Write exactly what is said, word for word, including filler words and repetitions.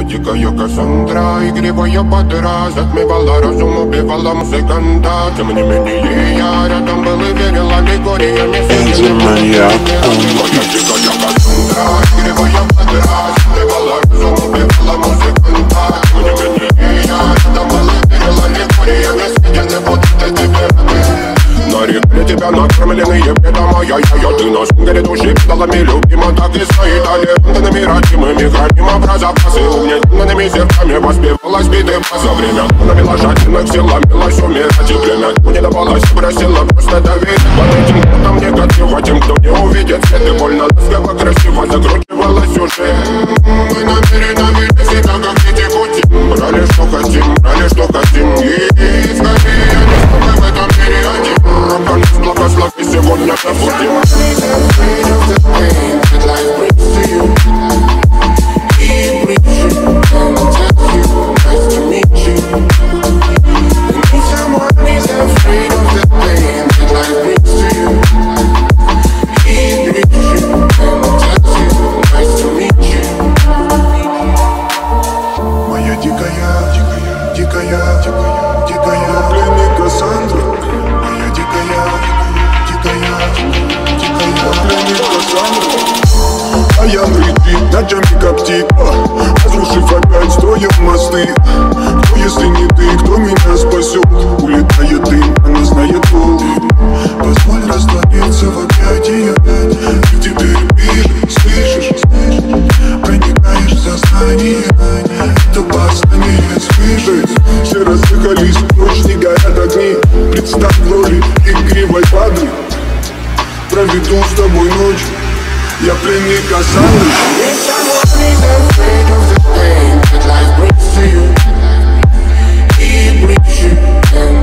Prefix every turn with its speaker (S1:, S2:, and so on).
S1: Моя дикая Кассандра, игривая подра, затмевала разум, убивала музыканта. Тем не менее я рядом был и верил аллегориями. Моя дикая Кассандра, игривая подра, затмевала разум, убивала музыканта. Тем не менее я рядом был и верил аллегориями. Съедены будут эти пираты. Нарекли тебя накормленные бредом, ай-яй-яй. Ты на шунгере души педалами любима, так и стоит аллегориями родимыми. Храним образопасы угнетенными сердцами. Воспевалась биты за время. Навела жадных сил, ломилась умирать. И время не давалось, просила просто доверить. Под этим кто-то мне готов, тем, кто не увидит свет. И больно ласково, красиво закручивалась сюжет. Мы намеренно видим себя, как дети кутим. Брали, что хотим, брали, что хотим. И скорее я не смогу в этом мире один. Рок-н благослови, сегодня забудем.
S2: А я летит, ночами коптит, разрушив опять строим мосты. Кто, если не ты, кто меня спасет? Улетает дым, она знает пол. Позволь раствориться в объятиях. Ты в тебе пишешь, слышишь? Проникаешь в сознание. Это послание слышит. Все разъехались, ночь не горят огни. Представь в роли игривой воды. Проведу с тобой ночь. Я пленник Кассандры.
S1: If someone is afraid of the pain that life brings to you, he brings you.